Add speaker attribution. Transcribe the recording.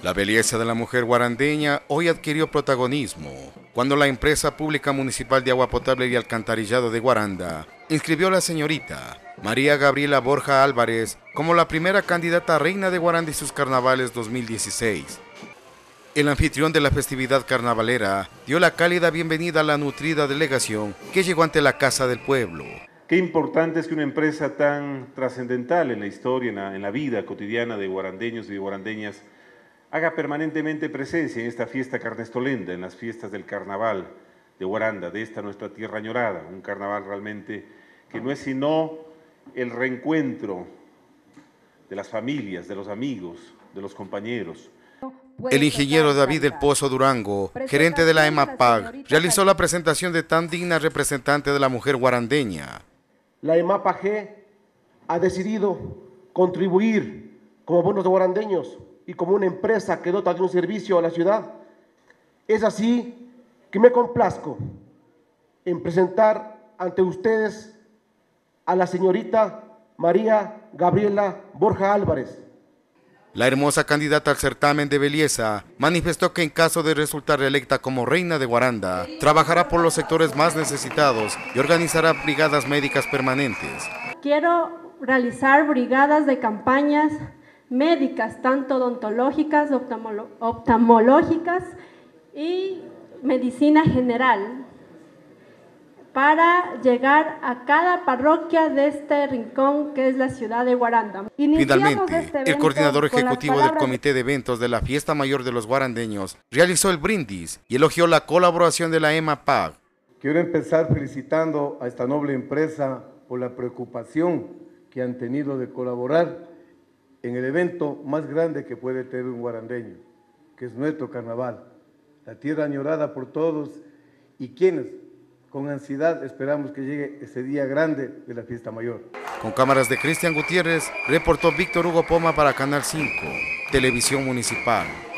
Speaker 1: La belleza de la mujer guarandeña hoy adquirió protagonismo cuando la empresa pública municipal de agua potable y alcantarillado de Guaranda inscribió a la señorita María Gabriela Borja Álvarez como la primera candidata a reina de Guaranda y sus carnavales 2016. El anfitrión de la festividad carnavalera dio la cálida bienvenida a la nutrida delegación que llegó ante la Casa del Pueblo.
Speaker 2: Qué importante es que una empresa tan trascendental en la historia, en la vida cotidiana de guarandeños y de guarandeñas, haga permanentemente presencia en esta fiesta carnestolenda, en las fiestas del carnaval de Guaranda, de esta nuestra tierra añorada, un carnaval realmente que no es sino el reencuentro de las familias, de los amigos, de los compañeros.
Speaker 1: El ingeniero David del Pozo Durango, gerente de la EMAPAG, realizó la presentación de tan digna representante de la mujer guarandeña.
Speaker 3: La EMAPAG ha decidido contribuir como buenos guarandeños y como una empresa que dota de un servicio a la ciudad. Es así que me complazco en presentar ante ustedes a la señorita María Gabriela Borja Álvarez.
Speaker 1: La hermosa candidata al certamen de belleza manifestó que en caso de resultar reelecta como reina de Guaranda, trabajará por los sectores más necesitados y organizará brigadas médicas permanentes.
Speaker 4: Quiero realizar brigadas de campañas médicas, tanto odontológicas, oftalmológicas y medicina general, para llegar a cada parroquia de este rincón que es la ciudad de Guaranda.
Speaker 1: Finalmente, el coordinador ejecutivo del Comité de Eventos de la Fiesta Mayor de los Guarandeños realizó el brindis y elogió la colaboración de la EMAPAG.
Speaker 5: Quiero empezar felicitando a esta noble empresa por la preocupación que han tenido de colaborar en el evento más grande que puede tener un guarandeño, que es nuestro carnaval, la tierra añorada por todos y quienes con ansiedad esperamos que llegue ese día grande de la fiesta mayor.
Speaker 1: Con cámaras de Cristian Gutiérrez, reportó Víctor Hugo Poma para Canal 5, Televisión Municipal.